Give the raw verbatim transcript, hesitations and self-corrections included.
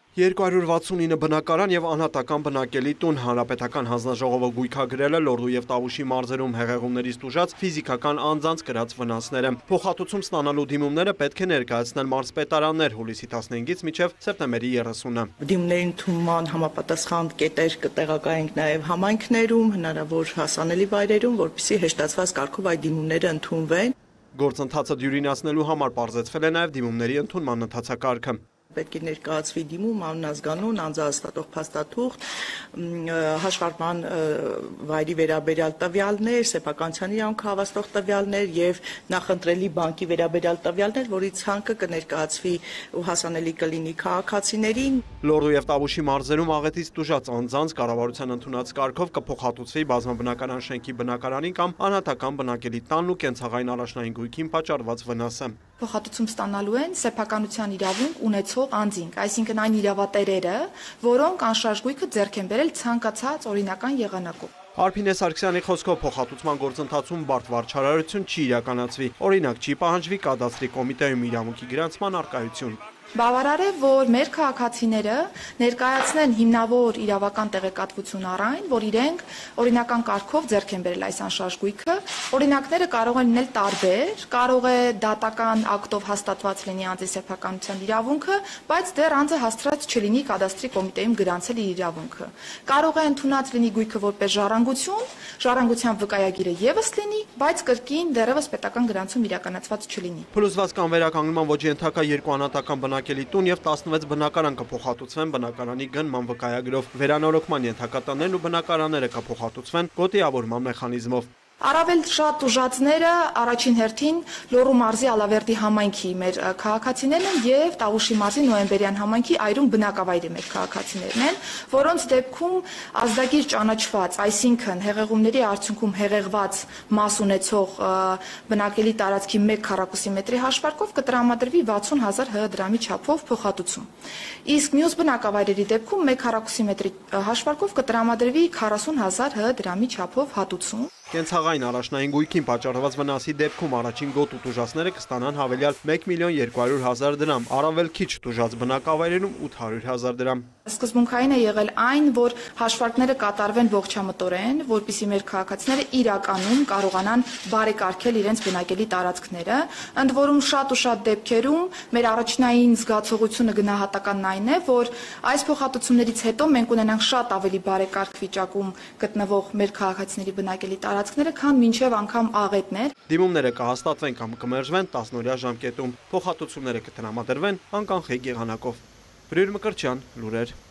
երկու հարյուր վաթսունինը բնակարան եւ անհատական բնակելի տուն հանրապետական հանձնաժողովը գույքագրել է Լոռու եւ Տավուշի մարզերում հեղեղումներից տուժած ֆիզիկական անձանց կրած վնասները։ Փոխհատուցում ստանալու դիմումները պետք է ներկայացնել մարզպետարաններ հուլիսի տասնհինգից մինչև սեպտեմբերի երեսունը։ Դիմումների ընդունման համապատասխան կետեր կտեղակայենք նաեւ համայնքներում, հնարավոր հասանելի վայրերում, որպեսզի հեշտացված կարգով այդ դիմումները ընդունվեն։ Գործընթացը դյուրինացնելու համար պարզեցվել է նաեւ դիմումների ընդունման ընթացակարգը։ Պետք է ներկայացվի դիմում, աննազգանուն, անձահաստատող փաստաթուղթ, հաշվառման վայրի վերաբերյալ տվյալներ, սեփականության իրավունք հավաստող տվյալներ եւ նախընտրելի բանկի վերաբերյալ տվյալներ, որի ցանկը կներկայացվի ու հասանելի կլինի քաղաքացիներին։ Լոռու եւ Տավուշի մարզերում աղետից տուժած անձանց կառավարության ընդունած կարգով կփոխհատուցվի բազմաբնակարան շենքի բնակարանին կամ անհատական բնակելի տանն ու կենցաղային առաջնային գույքին պատճառված վնասը։ Փոխհատուցում ստանալու են սեփականության իրավունք ունեցող անձինք, այսինքն այն իրավատերերը, որոնք անշարժ գույքը ձեռք են բերել ցանկացած օրինական եղանակով։ Արփինե Սարգսյանի խոսքով փոխհատուցման գործընթացում բարդ վարչարարություն չի իրականացվի, օրինակ չի պահանջվի կադաստրի կոմիտեում իրավունքի գրանցման առկայություն։ Բավարար է, որ մեր քաղաքացիները ներկայացնեն հիմնավոր իրավական տեղեկատվություն առ այն, որ իրենք օրինական կարգով ձեռք են բերել այս անշարժ գույքը։ Օրինակները կարող են լինել տարբեր, կարող է դատական ակտով հաստատված լինի անձի սեփականության իրավունքը, բայց դեռ անձը հասցրած չլինի կադաստրի կոմիտեում գրանցել իր իրավունքը։ Կարող է ընդունած լինի գույքը որպես ժառանգություն, ժառանգության վկայագիրը եւս լինի, բայց կրկին դեռևս պետական գրանցում իրականացված չլինի։ Փլուզված կամ վերականգնման ոճի ենթակա երկու անհատական բնակելի տուն եւ տասնվեց բնակարան կփոխհատուցվեն բնակարանի գնման վկայագրով, վերանորոգման ենթակա տներն ու բնակարանները կփոխհատուցվեն գոտիավորման մեխանիզմով։ Առավել շատ տուժածները առաջին հերթին Լոռու մարզի Ալավերդի համայնքի մեր քաղաքացիներն են եւ Տավուշի մարզի Նոյեմբերյան համայնքի Այրում բնակավայրի մեր քաղաքացիներն են, որոնց դեպքում ազդագիր ճանաչված, այսինքն հեղեղումների արդյունքում հեղեղված մաս ունեցող բնակելի տարածքի մեկ քառակուսի մետրի հաշվարկով կտրամադրվի վաթսուն հազար հ դրամի չափով փոխհատուցում։ Իսկ մյուս բնակավայրերի դեպքում մեկ քառակուսի մետրի հաշվարկով կտրամադրվի քառասուն հազար հ դրամի չափով հատուցում։ Կենցաղային առաջնային գույքին պատճառված վնասի դեպքում առաջին գոտու տուժածները կստանան հավելյալ մեկ միլիոն երկու հարյուր հազար դրամ, առավել քիչ տուժած բնակավայրերում ութ հարյուր հազար դրամ։ Սկզբունքային է եղել այն, որ հաշվարկները կատարվեն ողջամտորեն, որպեսզի մեր քաղաքացիները իրականում կարողանան բարեկարգել իրենց բնակելի տարածքները, ընդ որում շատ ու շատ դեպքերում մեր առաջնային զգացողությունը գնահատականն այն է, որ այս փոխհատուցումներից հետո մենք ունենանք շատ ավելի բարեկարգ վիճակում գտնվող մեր քաղաքացիների բնակելի տարածքները, քան մինչև անգամ աղետներ։ Դիմումները կհաստատվեն կամ կմերժվեն տասնօրյա ժամկետում, փոխհատուցումները կտրամադրվեն անկանխիկ եղանակով։ Բրիր Մկրտչյան, լուրեր։